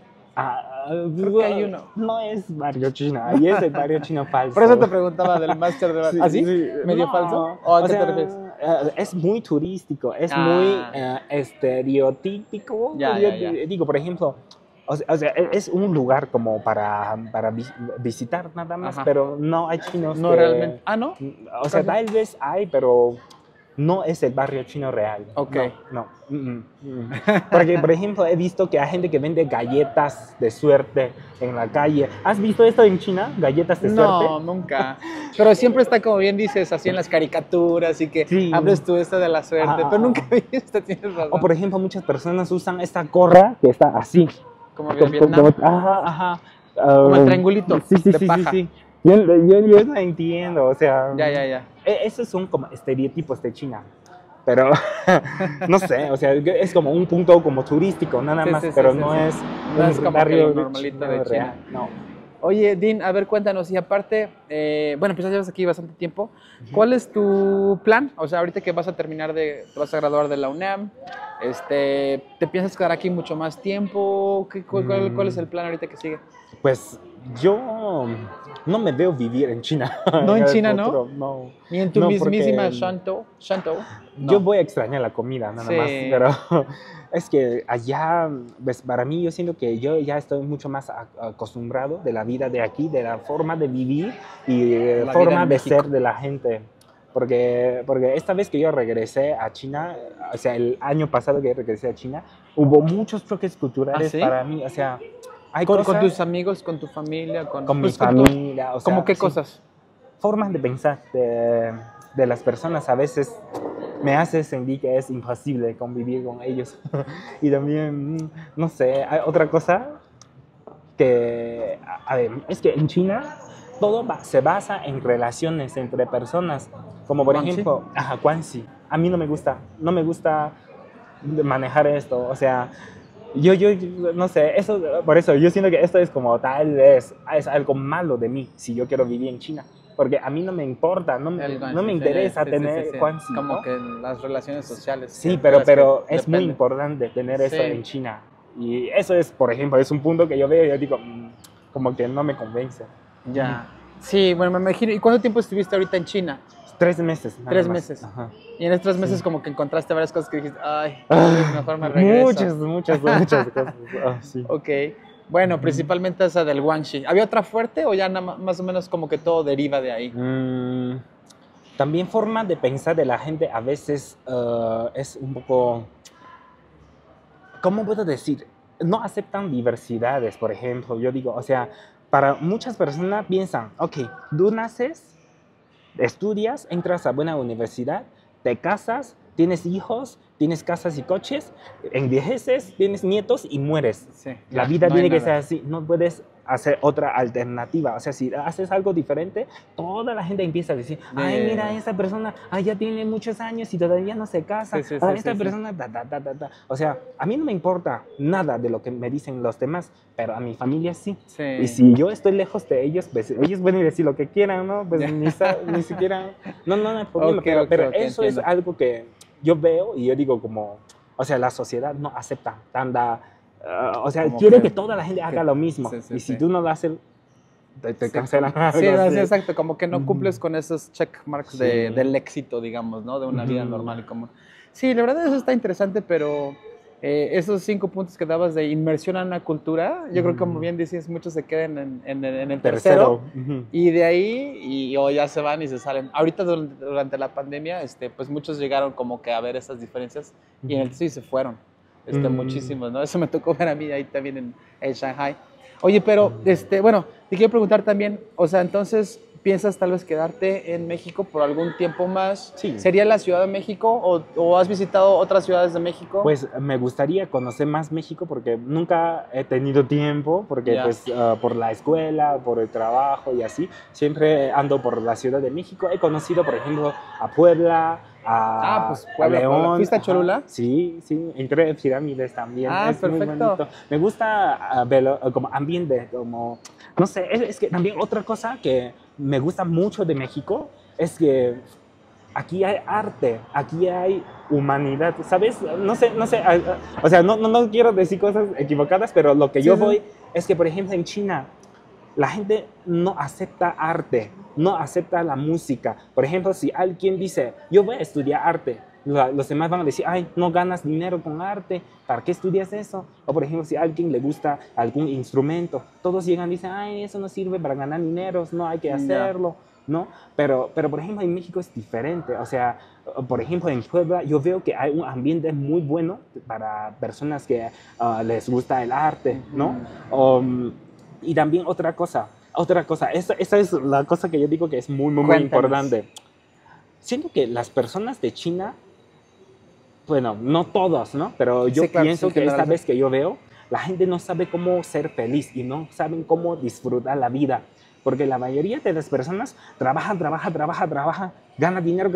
Speaker 1: Creo
Speaker 2: que hay uno.
Speaker 1: No es barrio chino, ahí es el barrio chino falso.
Speaker 2: Por eso te preguntaba del máster de
Speaker 1: Sí,
Speaker 2: barrio. ¿Así?
Speaker 1: sí.
Speaker 2: ¿Medio
Speaker 1: No,
Speaker 2: falso? ¿O a qué te
Speaker 1: sea,
Speaker 2: refieres?
Speaker 1: Es muy turístico, es
Speaker 2: Ah.
Speaker 1: muy estereotípico.
Speaker 2: Ya,
Speaker 1: Yo
Speaker 2: ya.
Speaker 1: digo, por ejemplo, o sea, es un lugar como para visitar nada más,
Speaker 2: Ajá.
Speaker 1: pero no hay chinos.
Speaker 2: No
Speaker 1: que-
Speaker 2: realmente. Ah, ¿no?
Speaker 1: O sea,
Speaker 2: Casi.
Speaker 1: tal vez hay, pero no es el barrio chino real.
Speaker 2: Ok.
Speaker 1: No. Porque, por ejemplo, he visto que hay gente que vende galletas de suerte en la calle. ¿Has visto esto en China? ¿Galletas de
Speaker 2: No,
Speaker 1: suerte?
Speaker 2: nunca. Pero siempre está, como bien dices, así en las caricaturas y que
Speaker 1: Sí.
Speaker 2: abres tú esta de la suerte. Pero nunca vi esta, tienes razón.
Speaker 1: O, por ejemplo, muchas personas usan esta gorra que está así.
Speaker 2: Como de Vietnam.
Speaker 1: Ajá.
Speaker 2: Como el triangulito
Speaker 1: Sí,
Speaker 2: de paja.
Speaker 1: sí. Yo no entiendo, o sea...
Speaker 2: Ya.
Speaker 1: Esos son como estereotipos de China. Pero, no sé, o sea, es como un punto como turístico, nada
Speaker 2: Sí,
Speaker 1: más,
Speaker 2: sí,
Speaker 1: pero
Speaker 2: sí,
Speaker 1: no
Speaker 2: sí.
Speaker 1: es
Speaker 2: No
Speaker 1: un
Speaker 2: es como que
Speaker 1: barrio
Speaker 2: lo normalito de China.
Speaker 1: real, no.
Speaker 2: Oye, Dean, a ver, cuéntanos, y aparte, bueno, pues ya llevas aquí bastante tiempo, ¿cuál es tu plan? O sea, ahorita que vas a terminar te vas a graduar de la UNAM, ¿te piensas quedar aquí mucho más tiempo? ¿Cuál es el plan ahorita que sigue?
Speaker 1: Pues yo no me veo vivir en China.
Speaker 2: No en
Speaker 1: el
Speaker 2: China, ¿no?
Speaker 1: futuro, no.
Speaker 2: Ni en tu
Speaker 1: No,
Speaker 2: mismísima
Speaker 1: porque-
Speaker 2: Shantou.
Speaker 1: Yo
Speaker 2: No.
Speaker 1: voy a extrañar la comida, nada
Speaker 2: Sí.
Speaker 1: más, pero es que allá, pues para mí yo siento que yo ya estoy mucho más acostumbrado de la vida de aquí, de la forma de vivir y de
Speaker 2: La
Speaker 1: la
Speaker 2: vida
Speaker 1: forma
Speaker 2: en
Speaker 1: de
Speaker 2: México.
Speaker 1: ser de la gente. Porque esta vez que yo regresé a China, o sea, el año pasado que regresé a China, hubo muchos choques culturales
Speaker 2: ¿Ah, sí?
Speaker 1: para mí, o sea, hay
Speaker 2: ¿Con
Speaker 1: cosas
Speaker 2: tus amigos, con tu familia?
Speaker 1: con mi
Speaker 2: Pues,
Speaker 1: familia, o sea,
Speaker 2: ¿Cómo qué
Speaker 1: sí,
Speaker 2: cosas?
Speaker 1: formas de pensar de las personas a veces me hace sentir que es imposible convivir con ellos. Y también, no sé, hay otra cosa que, a ver, es que en China todo se basa en relaciones entre personas, como por
Speaker 2: Guangxi.
Speaker 1: ejemplo, Guanxi. A mí no me gusta manejar esto, o sea, yo no sé, eso, por eso yo siento que esto es como tal vez, es algo malo de mí si yo quiero vivir en China, porque a mí no me importa,
Speaker 2: El
Speaker 1: no me
Speaker 2: Guanxi, sí,
Speaker 1: interesa
Speaker 2: sí, sí,
Speaker 1: tener
Speaker 2: sí.
Speaker 1: Guanxi,
Speaker 2: Como
Speaker 1: ¿no?
Speaker 2: que las relaciones sociales.
Speaker 1: Sí,
Speaker 2: de las que
Speaker 1: pero es muy
Speaker 2: depende.
Speaker 1: importante tener eso
Speaker 2: Sí,
Speaker 1: en China. Y eso es, por ejemplo, es un punto que yo veo y yo digo, como que no me convence.
Speaker 2: ya. Sí, bueno, me imagino. ¿Y cuánto tiempo estuviste ahorita en China?
Speaker 1: 3 meses, nada
Speaker 2: 3 meses.
Speaker 1: más. Ajá.
Speaker 2: Y en estos 3 meses
Speaker 1: Sí.
Speaker 2: como que encontraste varias cosas que dijiste, ay, tal vez mejor me regreso.
Speaker 1: Muchas cosas. Sí.
Speaker 2: Ok. Bueno,
Speaker 1: Ujú.
Speaker 2: principalmente esa del Guangxi. ¿Había otra fuerte o ya más o menos como que todo deriva de ahí?
Speaker 1: También forma de pensar de la gente a veces es un poco, ¿cómo puedo decir? No aceptan diversidades, por ejemplo. Yo digo, o sea, para muchas personas piensan, ok, tú naces, estudias, entras a buena universidad, te casas, tienes hijos, tienes casas y coches, envejeces, tienes nietos y mueres.
Speaker 2: Sí,
Speaker 1: La
Speaker 2: ya,
Speaker 1: vida
Speaker 2: no hay
Speaker 1: tiene que ser
Speaker 2: nada.
Speaker 1: así, no puedes hacer otra alternativa. O sea, si haces algo diferente, toda la gente empieza a decir, ay, mira, esa persona ya tiene muchos años y todavía no se casa.
Speaker 2: Sí, sí, sí,
Speaker 1: Esta
Speaker 2: sí, sí.
Speaker 1: persona, ta, ta, ta, ta, ta. O sea, a mí no me importa nada de lo que me dicen los demás, pero a mi familia sí. Y
Speaker 2: Sí.
Speaker 1: si yo estoy lejos de ellos, pues ellos pueden decir lo que quieran, ¿no? Pues
Speaker 2: Ya.
Speaker 1: ni siquiera, no hay problema.
Speaker 2: Ok,
Speaker 1: Pero
Speaker 2: ok,
Speaker 1: eso es
Speaker 2: entiendo.
Speaker 1: algo que yo veo y yo digo como, o sea, la sociedad no acepta tanta, o sea,
Speaker 2: Como
Speaker 1: quiere que toda la gente haga
Speaker 2: que-
Speaker 1: lo mismo.
Speaker 2: sí, sí,
Speaker 1: Y si
Speaker 2: sí.
Speaker 1: tú no lo haces, te
Speaker 2: Sí,
Speaker 1: cancelan
Speaker 2: sí,
Speaker 1: algo
Speaker 2: sí,
Speaker 1: así.
Speaker 2: exacto, como que no
Speaker 1: Ujú.
Speaker 2: cumples con esos check marks
Speaker 1: Sí.
Speaker 2: del éxito, digamos, ¿no? De una vida
Speaker 1: Ujú.
Speaker 2: normal y común. Sí, la verdad eso está interesante, pero esos 5 puntos que dabas de inmersión en una cultura, yo creo que como
Speaker 1: Ujú.
Speaker 2: bien dices, muchos se quedan en el
Speaker 1: Tercero.
Speaker 2: tercero
Speaker 1: Ujú.
Speaker 2: y de ahí o ya se van y se salen. Ahorita durante la pandemia, pues muchos llegaron como que a ver esas diferencias y en el tercero y se fueron,
Speaker 1: Mm.
Speaker 2: muchísimos, ¿no? Eso me tocó ver a mí ahí también en Shanghai. Oye, pero, bueno, te quiero preguntar también, o sea, entonces, ¿piensas tal vez quedarte en México por algún tiempo más?
Speaker 1: Sí.
Speaker 2: ¿Sería la Ciudad de México o has visitado otras ciudades de México?
Speaker 1: Pues me gustaría conocer más México porque nunca he tenido tiempo, porque
Speaker 2: Ya.
Speaker 1: pues por la escuela, por el trabajo y así, siempre ando por la Ciudad de México. He conocido, por ejemplo, a Puebla,
Speaker 2: Pues
Speaker 1: a
Speaker 2: Puebla.
Speaker 1: León.
Speaker 2: ¿Fuiste a
Speaker 1: Ajá.
Speaker 2: Cholula?
Speaker 1: Sí, entré en pirámides también, es muy
Speaker 2: Perfecto.
Speaker 1: bonito. Me gusta verlo como ambiente, como, no sé, es que también otra cosa que me gusta mucho de México es que aquí hay arte, aquí hay humanidad, ¿sabes? No sé, o sea, no quiero decir cosas equivocadas, pero lo que
Speaker 2: Sí,
Speaker 1: yo
Speaker 2: sí.
Speaker 1: voy es que, por ejemplo, en China, la gente no acepta arte, no acepta la música. Por ejemplo, si alguien dice, yo voy a estudiar arte, los demás van a decir, ay, no ganas dinero con arte, ¿para qué estudias eso? O por ejemplo, si a alguien le gusta algún instrumento, todos llegan y dicen, ay, eso no sirve para ganar dinero, no hay que hacerlo, ¿no? Pero por ejemplo, en México es diferente. O sea, por ejemplo, en Puebla yo veo que hay un ambiente muy bueno para personas que les gusta el arte, ¿no? Y también esa es la cosa que yo digo que es muy
Speaker 2: Cuéntanos.
Speaker 1: importante. Siento que las personas de China, bueno, no todos, ¿no? Pero yo
Speaker 2: Sí, claro,
Speaker 1: pienso
Speaker 2: sin
Speaker 1: que esta
Speaker 2: generalizar.
Speaker 1: vez que yo veo, la gente no sabe cómo ser feliz y no saben cómo disfrutar la vida. Porque la mayoría de las personas trabajan, gana dinero,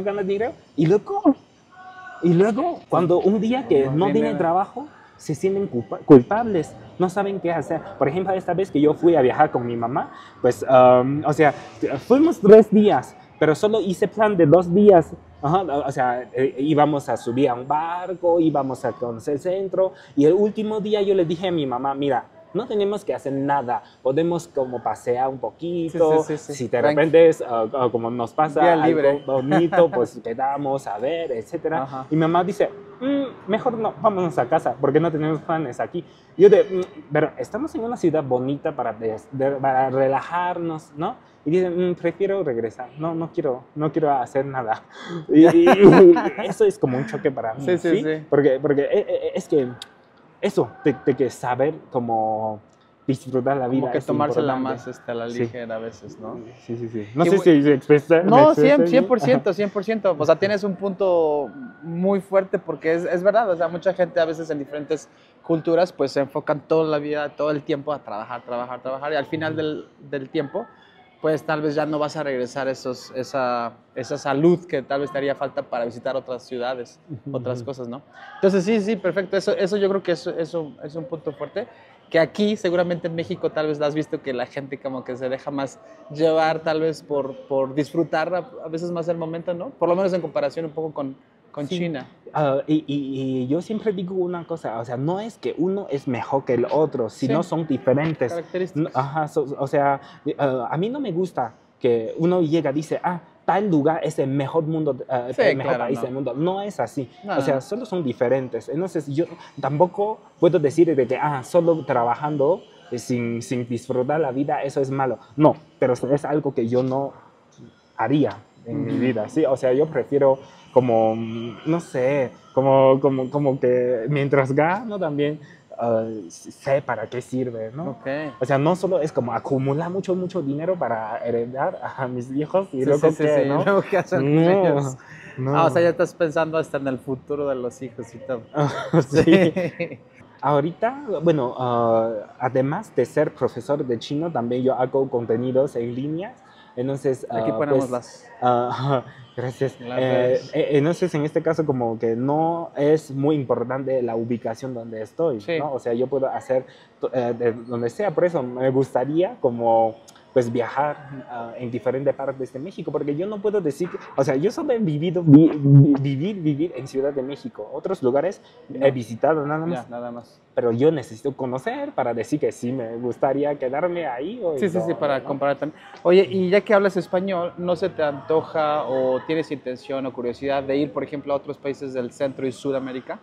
Speaker 1: y luego cuando un día que no tienen
Speaker 2: Dinero.
Speaker 1: trabajo, se sienten culpables, no saben qué hacer. Por ejemplo, esta vez que yo fui a viajar con mi mamá, pues, o sea, fuimos 3 días, pero solo hice plan de 2 días. Ajá, o sea, íbamos a subir a un barco, íbamos a conocer el centro, y el último día yo le dije a mi mamá, mira, no tenemos que hacer nada, podemos como pasear un poquito,
Speaker 2: Sí.
Speaker 1: si de repente como nos pasa
Speaker 2: Día
Speaker 1: algo
Speaker 2: libre.
Speaker 1: bonito, pues quedamos a ver, etcétera.
Speaker 2: Ajá.
Speaker 1: Y mi mamá dice, mejor no, vámonos a casa, porque no tenemos planes aquí. Y yo pero estamos en una ciudad bonita para relajarnos, ¿no? Y dicen, prefiero regresar, no quiero hacer nada. Y eso es como un choque para mí,
Speaker 2: Sí.
Speaker 1: Porque es que eso, de que saber como disfrutar la vida
Speaker 2: Como que
Speaker 1: es
Speaker 2: tomársela
Speaker 1: importante.
Speaker 2: más a la
Speaker 1: Sí.
Speaker 2: ligera a veces, ¿no?
Speaker 1: Sí, sí, sí. No
Speaker 2: Qué
Speaker 1: sé
Speaker 2: bu-
Speaker 1: si se expresa. me
Speaker 2: No,
Speaker 1: expresé bien.
Speaker 2: 100%, 100%. O sea, tienes un punto muy fuerte porque es verdad. O sea, mucha gente a veces en diferentes culturas pues se enfocan toda la vida, todo el tiempo a trabajar, trabajar, trabajar y al final del tiempo pues tal vez ya no vas a regresar esa salud que tal vez te haría falta para visitar otras ciudades, otras cosas, ¿no? Entonces sí, sí, perfecto. Eso yo creo que es un punto fuerte que aquí seguramente en México tal vez has visto que la gente como que se deja más llevar tal vez por disfrutar a veces más el momento, ¿no? Por lo menos en comparación un poco con
Speaker 1: Sí.
Speaker 2: China.
Speaker 1: Y yo siempre digo una cosa, o sea, no es que uno es mejor que el otro, sino
Speaker 2: Sí,
Speaker 1: son diferentes.
Speaker 2: características.
Speaker 1: Ajá, o sea, a mí no me gusta que uno llega y dice, tal lugar es el mejor mundo,
Speaker 2: Sí,
Speaker 1: el mejor
Speaker 2: claro,
Speaker 1: país
Speaker 2: no.
Speaker 1: del mundo. No es así.
Speaker 2: No,
Speaker 1: O
Speaker 2: no,
Speaker 1: sea,
Speaker 2: no.
Speaker 1: solo son diferentes. Entonces, yo tampoco puedo decir de que, solo trabajando sin disfrutar la vida, eso es malo. No, pero es algo que yo no haría en mi vida, ¿sí? O sea, yo prefiero como, no sé, como que mientras gano también sé para qué sirve, ¿no?
Speaker 2: Ok.
Speaker 1: O sea, no solo es como acumular mucho, mucho dinero para heredar a mis hijos y
Speaker 2: Sí,
Speaker 1: luego
Speaker 2: sí, sí,
Speaker 1: qué,
Speaker 2: sí.
Speaker 1: ¿no?
Speaker 2: Luego, ¿qué hacen con
Speaker 1: No,
Speaker 2: ellos?
Speaker 1: no.
Speaker 2: O sea, ya estás pensando hasta en el futuro de los hijos y todo.
Speaker 1: Sí.
Speaker 2: Sí.
Speaker 1: Ahorita, bueno, además de ser profesor de chino, también yo hago contenidos en línea. Entonces,
Speaker 2: Aquí ponemos
Speaker 1: pues,
Speaker 2: las
Speaker 1: gracias.
Speaker 2: redes.
Speaker 1: Entonces, en este caso, como que no es muy importante la ubicación donde estoy,
Speaker 2: Sí.
Speaker 1: ¿no? O sea, yo puedo hacer de donde sea. Por eso me gustaría como pues viajar en diferentes partes de México, porque yo no puedo decir, o sea, yo solo he vivido, vivir en Ciudad de México. Otros lugares he
Speaker 2: No.
Speaker 1: visitado nada más,
Speaker 2: Ya, nada más.
Speaker 1: pero yo necesito conocer para decir que sí me gustaría quedarme ahí o
Speaker 2: Sí, sí, sí,
Speaker 1: todo,
Speaker 2: para
Speaker 1: ¿no?
Speaker 2: comparar también. Oye, y ya que hablas español, ¿no se te antoja o tienes intención o curiosidad de ir, por ejemplo, a otros países del Centro y Sudamérica?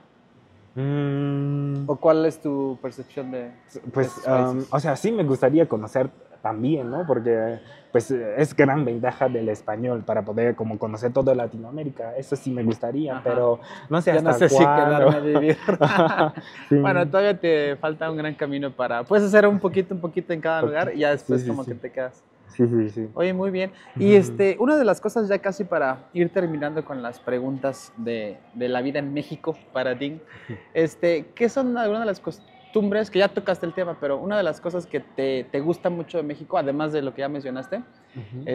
Speaker 1: Mm,
Speaker 2: ¿O cuál es tu percepción de
Speaker 1: pues,
Speaker 2: estos países?
Speaker 1: o sea, sí me gustaría conocer también, ¿no? Porque, pues, es gran ventaja del español para poder como conocer toda Latinoamérica. Eso sí me gustaría,
Speaker 2: Ajá.
Speaker 1: pero no sé
Speaker 2: Ya no
Speaker 1: hasta
Speaker 2: sé si
Speaker 1: cuándo.
Speaker 2: quedarme a vivir.
Speaker 1: Sí.
Speaker 2: Bueno, todavía te falta un gran camino para... Puedes hacer un poquito en cada lugar y ya
Speaker 1: Sí,
Speaker 2: después
Speaker 1: sí,
Speaker 2: como que
Speaker 1: sí.
Speaker 2: te quedas.
Speaker 1: Sí, sí, sí.
Speaker 2: Oye, muy bien. Y una de las cosas ya casi para ir terminando con las preguntas de la vida en México para ti, ¿qué son algunas de las costumbres, que ya tocaste el tema, pero una de las cosas que te gusta mucho de México, además de lo que ya mencionaste,
Speaker 1: Ujú.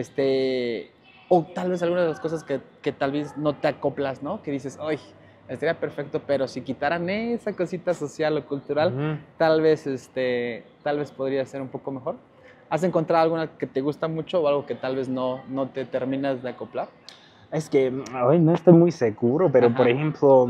Speaker 2: o tal vez algunas de las cosas que tal vez no te acoplas, ¿no? Que dices, ay, estaría perfecto, pero si quitaran esa cosita social o cultural,
Speaker 1: Ujú.
Speaker 2: tal vez podría ser un poco mejor. ¿Has encontrado alguna que te gusta mucho o algo que tal vez no te terminas de acoplar?
Speaker 1: Es que hoy no estoy muy seguro, pero por
Speaker 2: Ajá.
Speaker 1: ejemplo,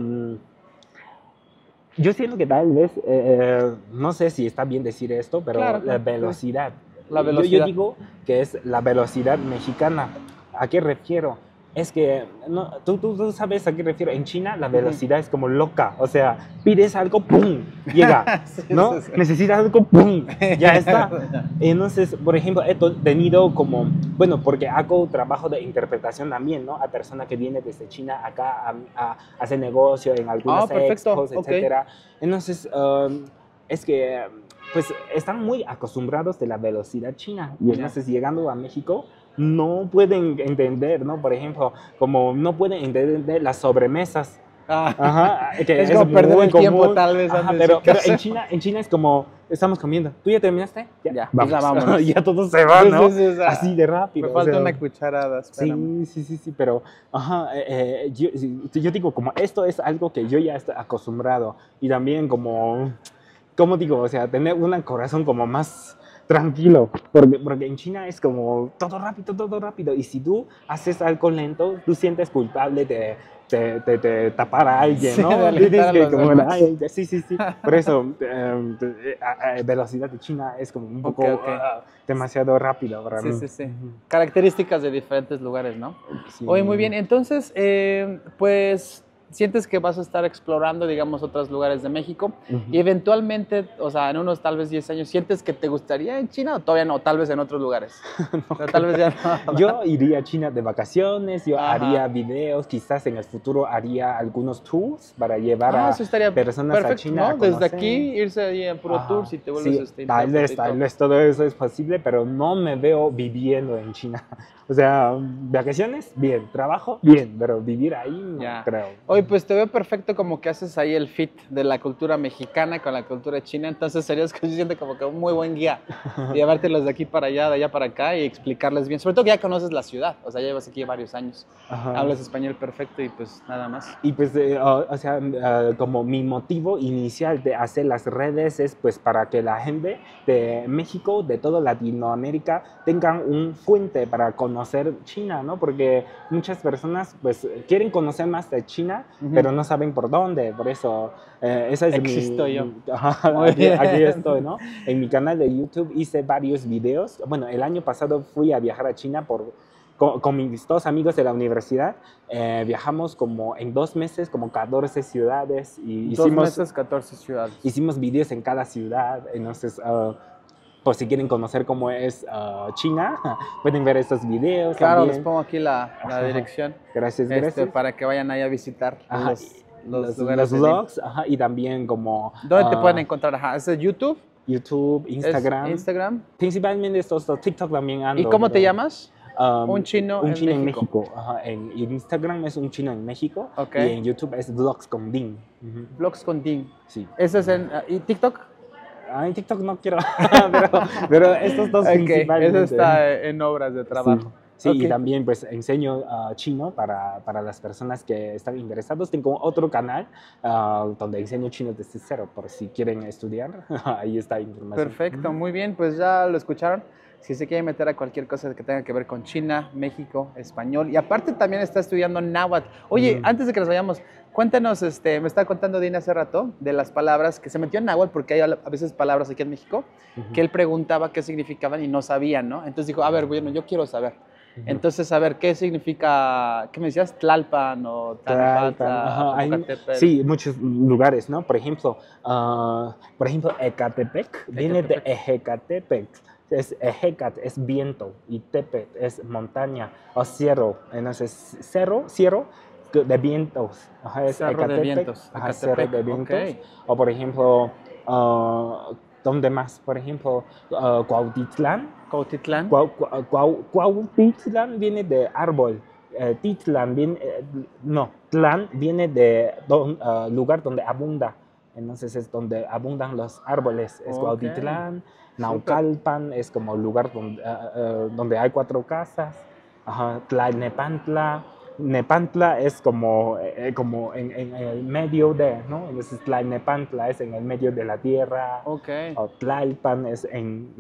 Speaker 1: yo siento que tal vez, no sé si está bien decir esto, pero
Speaker 2: Claro,
Speaker 1: la
Speaker 2: claro.
Speaker 1: velocidad.
Speaker 2: La
Speaker 1: Yo
Speaker 2: velocidad.
Speaker 1: digo que es la velocidad mexicana. ¿A qué refiero? Es que, no, tú sabes a qué refiero. En China la velocidad es como loca. O sea, pides algo, ¡pum! Llega.
Speaker 2: Sí,
Speaker 1: ¿No?
Speaker 2: sí, sí.
Speaker 1: Necesitas algo, ¡pum! Ya está. Entonces, por ejemplo, he tenido como, bueno, porque hago trabajo de interpretación también, ¿no? A personas que vienen desde China acá a hacer negocio en algunas
Speaker 2: Perfecto.
Speaker 1: expos,
Speaker 2: Ok.
Speaker 1: etcétera. Entonces, es que, pues, están muy acostumbrados de la velocidad china. Y
Speaker 2: Ya.
Speaker 1: entonces, llegando a México, no pueden entender, ¿no? Por ejemplo, como no pueden entender las sobremesas. Ajá, que
Speaker 2: Es como perder
Speaker 1: muy
Speaker 2: el tiempo,
Speaker 1: común.
Speaker 2: tal vez,
Speaker 1: Ajá,
Speaker 2: han de decir,
Speaker 1: pero
Speaker 2: ¿qué
Speaker 1: en China es como, estamos comiendo. ¿Tú ya terminaste?
Speaker 2: Ya, pues
Speaker 1: vamos.
Speaker 2: ya vámonos.
Speaker 1: Ya todo se va,
Speaker 2: Sí,
Speaker 1: ¿no?
Speaker 2: sí, sí, o sea,
Speaker 1: Así de rápido.
Speaker 2: Me
Speaker 1: o
Speaker 2: falta
Speaker 1: sea,
Speaker 2: una cucharada, espérame.
Speaker 1: sí, pero, ajá, yo digo, como esto es algo que yo ya estoy acostumbrado. Y también como digo, o sea, tener un corazón como más tranquilo, porque en China es como todo rápido, y si tú haces algo lento, tú sientes culpable de tapar a alguien,
Speaker 2: Sí, de
Speaker 1: ¿no?
Speaker 2: alentar
Speaker 1: Dices
Speaker 2: a
Speaker 1: que
Speaker 2: los
Speaker 1: como,
Speaker 2: demás.
Speaker 1: sí, por eso, velocidad de China es como un poco
Speaker 2: Ok.
Speaker 1: demasiado rápido para
Speaker 2: Sí,
Speaker 1: mí.
Speaker 2: sí, sí. Características de diferentes lugares, ¿no?
Speaker 1: Sí.
Speaker 2: Oye, muy bien. Entonces, pues sientes que vas a estar explorando, digamos, otros lugares de México y eventualmente, o sea, en unos tal vez 10 años, ¿sientes que te gustaría en China o todavía no? Tal vez en otros lugares.
Speaker 1: No
Speaker 2: Pero tal vez ya no.
Speaker 1: Yo iría a China de vacaciones, yo
Speaker 2: Ajá.
Speaker 1: haría videos, quizás en el futuro haría algunos tours para llevar a
Speaker 2: Eso estaría
Speaker 1: personas a
Speaker 2: perfecto,
Speaker 1: China a
Speaker 2: ¿no? Desde
Speaker 1: conocer.
Speaker 2: aquí irse ahí en puro
Speaker 1: Ajá.
Speaker 2: tour si te vuelves
Speaker 1: Sí, tal vez todo eso es posible, pero no me veo viviendo en China. O sea, vacaciones, bien, trabajo, bien, pero vivir ahí no
Speaker 2: Ya.
Speaker 1: creo.
Speaker 2: Oye, pues te veo perfecto como que haces ahí el fit de la cultura mexicana con la cultura china, entonces serías que se siente como que un muy buen guía, llevártelos de aquí para allá, de allá para acá y explicarles bien, sobre todo que ya conoces la ciudad, o sea, ya llevas aquí varios años,
Speaker 1: Ajá.
Speaker 2: hablas español perfecto y pues nada más.
Speaker 1: Y pues, o sea, como mi motivo inicial de hacer las redes es pues para que la gente de México, de toda Latinoamérica, tengan un fuente para conocer China, ¿no? Porque muchas personas pues quieren conocer más de China, pero no saben por dónde, por eso esa es
Speaker 2: Existo yo.
Speaker 1: aquí estoy, ¿no? En mi canal de YouTube hice varios videos. Bueno, el año pasado fui a viajar a China con mis dos amigos de la universidad. Viajamos como en 2 meses, como 14 ciudades. Y
Speaker 2: 2 meses, 14 ciudades.
Speaker 1: Hicimos videos en cada ciudad. Entonces, por si quieren conocer cómo es China, pueden ver estos videos.
Speaker 2: Claro,
Speaker 1: también.
Speaker 2: les pongo aquí la dirección.
Speaker 1: Gracias, gracias.
Speaker 2: Para que vayan ahí a visitar
Speaker 1: Ajá,
Speaker 2: los lugares.
Speaker 1: Los vlogs, ajá, y también como...
Speaker 2: ¿Dónde te pueden encontrar? Ajá, ¿es YouTube?
Speaker 1: YouTube, Instagram.
Speaker 2: Instagram.
Speaker 1: Principalmente estos TikTok también ando.
Speaker 2: ¿Y cómo te llamas?
Speaker 1: Un chino en
Speaker 2: México.
Speaker 1: Ajá, en Instagram es un chino en México.
Speaker 2: Okay.
Speaker 1: Y en YouTube es Vlogs con Ding.
Speaker 2: Vlogs con Ding.
Speaker 1: Sí.
Speaker 2: ¿Ese es ¿y TikTok?
Speaker 1: En TikTok no quiero, pero estos dos principalmente.
Speaker 2: Eso está en obras de trabajo.
Speaker 1: Sí, okay. Y también pues enseño chino para las personas que están interesados. Tengo otro canal donde enseño chino desde cero, por si quieren estudiar. Ahí está la información.
Speaker 2: Perfecto, muy bien, pues ya lo escucharon. Si se quiere meter a cualquier cosa que tenga que ver con China, México, español, y aparte también está estudiando náhuatl. Oye, antes de que nos vayamos, cuéntanos, me estaba contando Dina hace rato de las palabras que se metió en náhuatl, porque hay a veces palabras aquí en México que él preguntaba qué significaban y no sabía, ¿no? Entonces dijo, a ver, bueno, yo quiero saber. Entonces, a ver, ¿qué significa, qué me decías? Tlalpan o Tlalpan.
Speaker 1: Sí, muchos lugares, ¿no? Por ejemplo, Ecatepec viene de Ejecatepec. Ejecat es viento y Tepet es montaña o cielo. Entonces, cielo de vientos. Ajá, es
Speaker 2: cerro
Speaker 1: Ecatepec,
Speaker 2: de vientos.
Speaker 1: Ajá, cerro de vientos.
Speaker 2: Okay.
Speaker 1: O por ejemplo, ¿dónde más? Por ejemplo, Cuautitlán.
Speaker 2: Cuautitlán.
Speaker 1: Cuautitlán viene de árbol. Titlán viene, Tlán viene de lugar donde abunda. Entonces es donde abundan los árboles. Es Cuautitlán. Naucalpan es como lugar donde hay 4 casas. Tlalnepantla. Nepantla es como en el medio de, ¿no? Entonces Tlalnepantla es en el medio de la tierra.
Speaker 2: Okay.
Speaker 1: O Tlalpan es en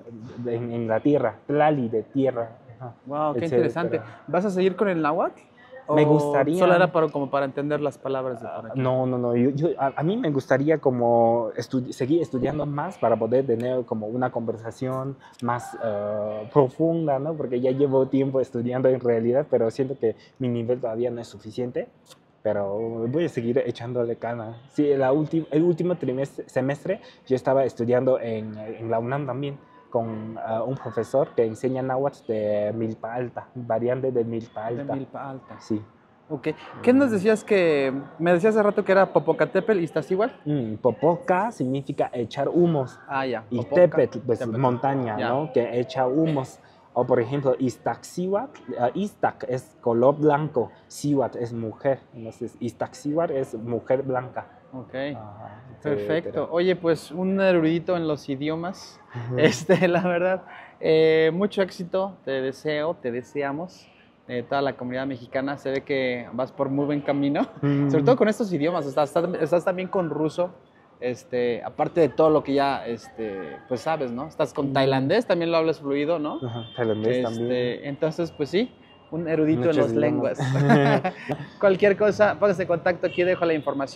Speaker 1: la tierra. Tlali de tierra.
Speaker 2: Wow, qué interesante. ¿Vas a seguir con el náhuatl?
Speaker 1: Me gustaría.
Speaker 2: ¿Solo era como para entender las palabras de por aquí?
Speaker 1: No. A mí me gustaría como seguir estudiando más para poder tener como una conversación más profunda, ¿no? Porque ya llevo tiempo estudiando en realidad, pero siento que mi nivel todavía no es suficiente. Pero voy a seguir echándole cana. Sí, el último semestre yo estaba estudiando en la UNAM también, con un profesor que enseña náhuatl de Milpa Alta, variante de Milpa Alta.
Speaker 2: De Milpa Alta.
Speaker 1: Sí.
Speaker 2: Ok. ¿Qué nos decías me decías hace rato que era Popocatépetl y Iztaccíhuatl?
Speaker 1: Popoca significa echar humos.
Speaker 2: Ya.
Speaker 1: Y Tepetl, pues montaña, ya. ¿No? Que echa humos. O por ejemplo, Iztaccíhuatl, Iztac es color blanco, Cíhuatl es mujer. Entonces, Iztaccíhuatl es mujer blanca.
Speaker 2: Ok, perfecto. Oye, pues un erudito en los idiomas, la verdad, mucho éxito, te deseamos, toda la comunidad mexicana, se ve que vas por muy buen camino, sobre todo con estos idiomas, estás también con ruso, aparte de todo lo que ya, pues sabes, ¿no? Estás con tailandés, también lo hablas fluido, ¿no?
Speaker 1: Tailandés también.
Speaker 2: Entonces, pues sí. Un erudito en las lenguas. Cualquier cosa, póngase en contacto, aquí dejo la información.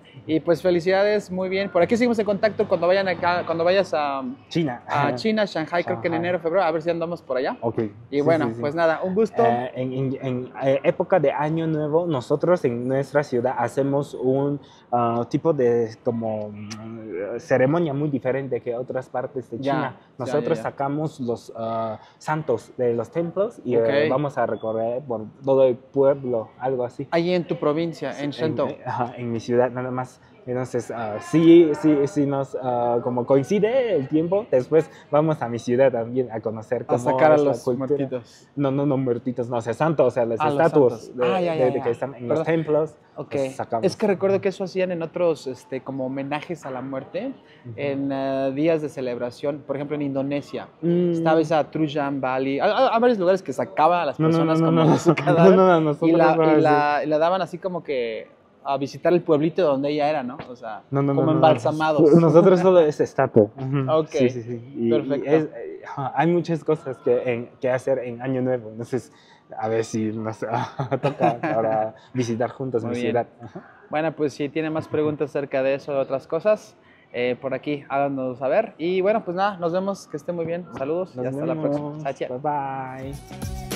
Speaker 2: Y pues felicidades, muy bien. Por aquí seguimos en contacto cuando vayan acá, cuando vayas
Speaker 1: China.
Speaker 2: a China, Shanghai, creo que en
Speaker 1: Shanghai.
Speaker 2: enero, febrero, a ver si andamos por allá.
Speaker 1: Ok.
Speaker 2: Y
Speaker 1: Sí,
Speaker 2: bueno,
Speaker 1: sí, sí.
Speaker 2: pues nada, un gusto.
Speaker 1: En época de Año Nuevo, nosotros en nuestra ciudad hacemos un tipo de como ceremonia muy diferente que otras partes de
Speaker 2: Ya,
Speaker 1: China.
Speaker 2: ya,
Speaker 1: Nosotros
Speaker 2: ya.
Speaker 1: sacamos los santos de los templos y
Speaker 2: Ok.
Speaker 1: vamos a recorrer por todo el pueblo, algo así.
Speaker 2: Allí en tu provincia, en Shenzhou.
Speaker 1: En mi ciudad nada más. Entonces, sí nos como coincide el tiempo, después vamos a mi ciudad también a conocer
Speaker 2: A
Speaker 1: cómo
Speaker 2: sacar a
Speaker 1: es la
Speaker 2: los
Speaker 1: cultura.
Speaker 2: muertitos.
Speaker 1: No, muertitos, no, o sea, santos, o sea, las
Speaker 2: Ah, los
Speaker 1: estatuas
Speaker 2: santos. Ya.
Speaker 1: que están en
Speaker 2: Perdón.
Speaker 1: los templos,
Speaker 2: Ok.
Speaker 1: los sacamos.
Speaker 2: Es que recuerdo que eso hacían en otros, como homenajes a la muerte,
Speaker 1: Ujú.
Speaker 2: en días de celebración, por ejemplo en Indonesia.
Speaker 1: Mm.
Speaker 2: Estaba esa Trujan Valley. Hay varios lugares que sacaban a las
Speaker 1: No,
Speaker 2: personas como
Speaker 1: no,
Speaker 2: de su cadáver
Speaker 1: nosotros
Speaker 2: y
Speaker 1: no así.
Speaker 2: la daban así como que a visitar el pueblito donde ella era, ¿no? O sea,
Speaker 1: No,
Speaker 2: como embalsamados.
Speaker 1: Nosotros solo es estatua. Ujú.
Speaker 2: Ok,
Speaker 1: Sí. Y
Speaker 2: perfecto.
Speaker 1: hay muchas cosas que hacer en Año Nuevo. Entonces, a ver si nos toca ahora visitar juntos
Speaker 2: Muy
Speaker 1: mi
Speaker 2: bien.
Speaker 1: ciudad. Ajá.
Speaker 2: Bueno, pues si tiene más preguntas acerca de eso o otras cosas, por aquí háganos saber. Y bueno, pues nada, nos vemos, que esté muy bien. Saludos y
Speaker 1: Nos
Speaker 2: hasta la próxima.
Speaker 1: vemos.
Speaker 2: Sacha.
Speaker 1: Bye bye.